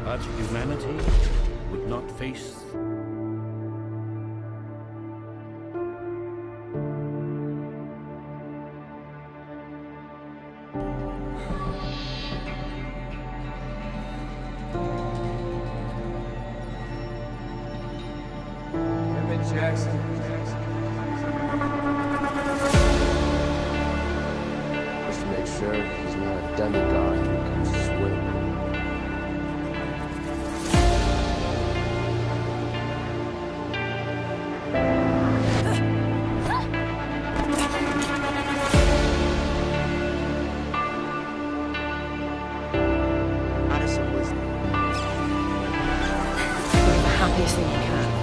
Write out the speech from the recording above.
But humanity would not face Jackson. Just to make sure he's not a demigod who can swim. Addison was the happiest thing you can.